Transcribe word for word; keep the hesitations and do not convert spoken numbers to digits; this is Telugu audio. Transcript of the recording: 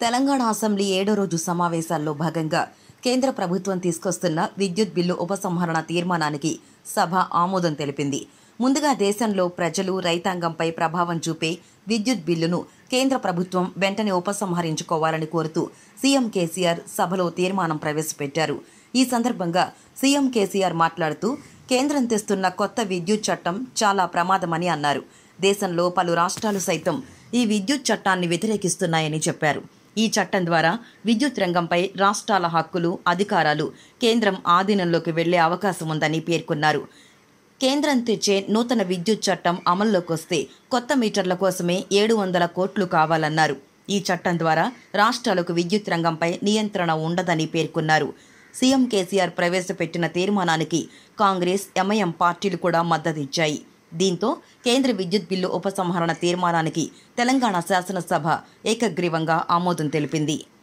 తెలంగాణ అసెంబ్లీ ఏడో రోజు సమావేశాల్లో భాగంగా కేంద్ర ప్రభుత్వం తీసుకొస్తున్న విద్యుత్ బిల్లు ఉపసంహరణ తీర్మానానికి సభ ఆమోదం తెలిపింది. ముందుగా దేశంలో ప్రజలు, రైతాంగంపై ప్రభావం చూపే విద్యుత్ బిల్లును కేంద్ర ప్రభుత్వం వెంటనే ఉపసంహరించుకోవాలని కోరుతూ సీఎం కేసీఆర్ సభలో తీర్మానం ప్రవేశపెట్టారు. ఈ సందర్భంగా సీఎం కేసీఆర్ మాట్లాడుతూ కేంద్రం తెస్తున్న కొత్త విద్యుత్ చట్టం చాలా ప్రమాదమని అన్నారు. దేశంలో పలు రాష్ట్రాలు సైతం ఈ విద్యుత్ చట్టాన్ని వ్యతిరేకిస్తున్నాయని చెప్పారు. ఈ చట్టం ద్వారా విద్యుత్ రంగంపై రాష్ట్రాల హక్కులు, అధికారాలు కేంద్రం ఆధీనంలోకి వెళ్లే అవకాశం ఉందని పేర్కొన్నారు. కేంద్రం తెచ్చే నూతన విద్యుత్ చట్టం అమల్లోకి వస్తే కొత్త మీటర్ల కోసమే ఏడు వందల కోట్లు కావాలన్నారు. ఈ చట్టం ద్వారా రాష్ట్రాలకు విద్యుత్ రంగంపై నియంత్రణ ఉండదని పేర్కొన్నారు. సీఎం కేసీఆర్ ప్రవేశపెట్టిన తీర్మానానికి కాంగ్రెస్, ఎంఐఎం పార్టీలు కూడా మద్దతిచ్చాయి. దీంతో కేంద్ర విద్యుత్ బిల్లు ఉపసంహరణ తీర్మానానికి తెలంగాణ శాసనసభ ఏకగ్రీవంగా ఆమోదం తెలిపింది.